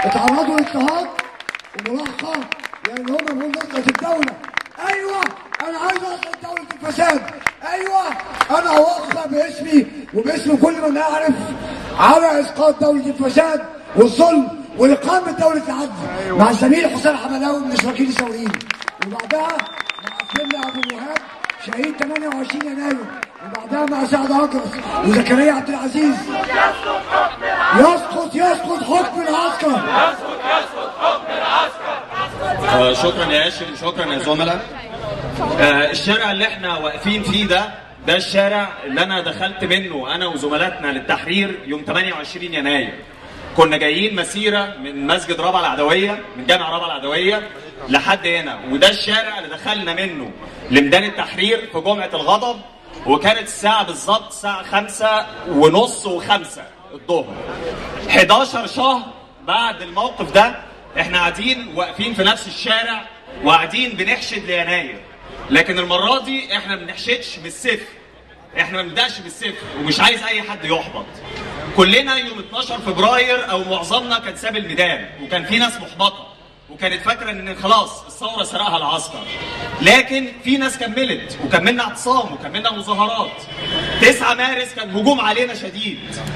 اتعرضوا لاضطهاد وملاحقه لان هم بيقولوا نصرة الدوله. ايوه انا عايز اصل دوله الفساد. ايوه انا اوصى باسمي وباسم كل من يعرف على اسقاط دوله الفساد والظلم واقامه دوله العدل مع الزميل حسين حملاوي من الاشراكيين الثوريين، وبعدها مع السيد ابو الوهاب شهيد 28 يناير، وبعدها مع سعد اكرس وزكريا عبد العزيز. يسقط حكم العسكر. يسقط حكم العسكر. شكرا يا هاشم، شكرا يا زملاء. الشارع اللي احنا واقفين فيه ده الشارع اللي انا دخلت منه انا وزملاتنا للتحرير يوم 28 يناير. كنا جايين مسيره من مسجد رابعه العدويه، من جامع رابعه العدويه لحد هنا، وده الشارع اللي دخلنا منه لميدان التحرير في جمعه الغضب، وكانت الساعه بالظبط الساعه 5:30 و5 الظهر. 11 شهر بعد الموقف ده احنا قاعدين واقفين في نفس الشارع وقاعدين بنحشد ليناير، لكن المره دي احنا ما بنحشدش بالسيف، احنا ما بنبداش بالسيف، ومش عايز اي حد يحبط. كلنا يوم 12 فبراير او معظمنا كان ساب الميدان، وكان في ناس محبطه وكانت فاكره ان خلاص الثوره سرقها العسكر، لكن في ناس كملت وكملنا اعتصام وكملنا مظاهرات. 9 مارس كان هجوم علينا شديد،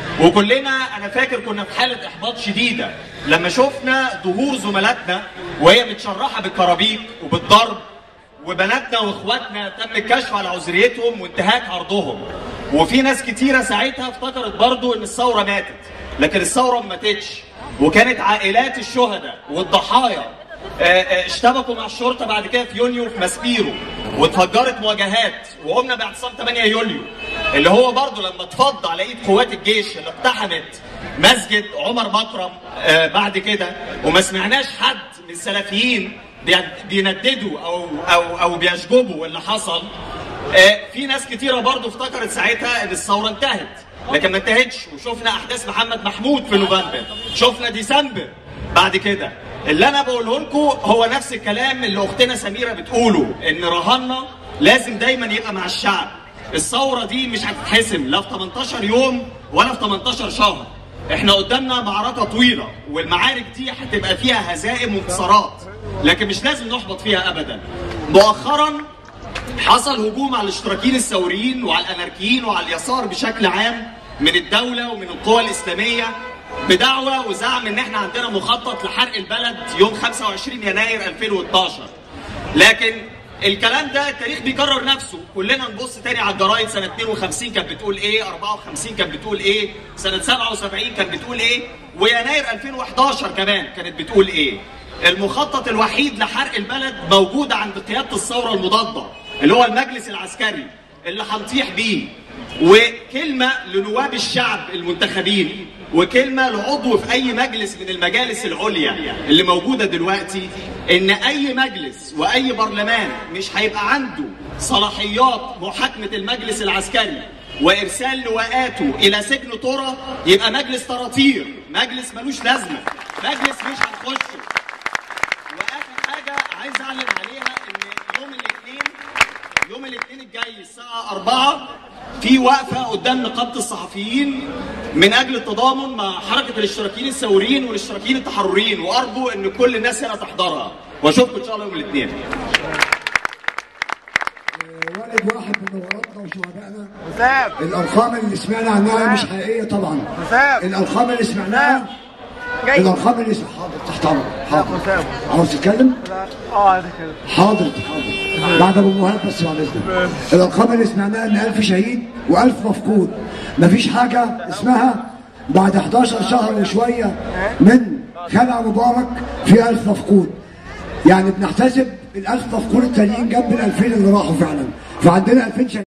وكلنا انا فاكر كنا في حاله احباط شديده لما شفنا ظهور زملاتنا وهي متشرحه بالكرابيك وبالضرب، وبناتنا واخواتنا تم الكشف على عذريتهم وانتهاك عرضهم. وفي ناس كتيره ساعتها افتكرت برضو ان الثوره ماتت، لكن الثوره ما ماتتش، وكانت عائلات الشهداء والضحايا اشتبكوا مع الشرطه بعد كده في يونيو في ماسبيرو، واتفجرت مواجهات، وقمنا باعتصام 8 يوليو اللي هو برضو لما اتفض على ايد قوات الجيش اللي اقتحمت مسجد عمر مكرم بعد كده، وما سمعناش حد من السلفيين بينددوا او بيشجبوا اللي حصل. في ناس كتيره برضو افتكرت ساعتها ان الثوره انتهت، لكن ما انتهتش، وشفنا احداث محمد محمود في نوفمبر، شفنا ديسمبر بعد كده. اللي انا بقوله لكم هو نفس الكلام اللي اختنا سميره بتقوله، ان رهاننا لازم دايما يبقى مع الشعب. الثوره دي مش هتتحسم لا في 18 يوم ولا في 18 شهر، احنا قدامنا معركه طويله، والمعارك دي هتبقى فيها هزائم وانتصارات، لكن مش لازم نحبط فيها ابدا. مؤخرا حصل هجوم على الاشتراكيين الثوريين وعلى الاناركيين وعلى اليسار بشكل عام من الدوله ومن القوى الاسلاميه بدعوى وزعم ان احنا عندنا مخطط لحرق البلد يوم 25 يناير 2012. لكن الكلام ده التاريخ بيكرر نفسه، كلنا نبص تاني على الجرايد سنه 52 كانت بتقول ايه، 54 كانت بتقول ايه، سنه 77 كانت بتقول ايه، ويناير 2011 كمان كانت بتقول ايه. المخطط الوحيد لحرق البلد موجود عند قياده الثوره المضاده اللي هو المجلس العسكري اللي هنطيح بيه، وكلمه لنواب الشعب المنتخبين، وكلمه لعضو في اي مجلس من المجالس العليا اللي موجوده دلوقتي، ان اي مجلس واي برلمان مش هيبقى عنده صلاحيات محاكمه المجلس العسكري وارسال لواءاته الى سجن طرى، يبقى مجلس طراطير، مجلس ملوش لازمه، مجلس مش هنخشه. واخر حاجه عايز اعلن عليها ان يوم الاثنين الجاي الساعه 4 في وقفه قدام نقابه الصحفيين من اجل التضامن مع حركه الاشتراكيين الثوريين والاشتراكيين التحرريين، وارجو ان كل الناس هنا تحضرها، واشوفكم ان شاء الله يوم الاثنين. والد واحد من وراتنا وشهدائنا، الارقام اللي سمعنا عنها مش حقيقيه طبعا. الارقام اللي سمعناها حاضر تحت امرك. حاضر عاوز تتكلم؟ حاضر بعد ابو مهاب بس بعد اذنك. الارقام اللي سمعناها ان 1000 شهيد و1000 مفقود. مفيش حاجه اسمها بعد 11 شهر وشويه من خلع مبارك في 1000 مفقود. يعني بنحتسب ال1000 مفقود التانيين جنب ال2000 اللي راحوا فعلا، فعندنا 2000 شهيد.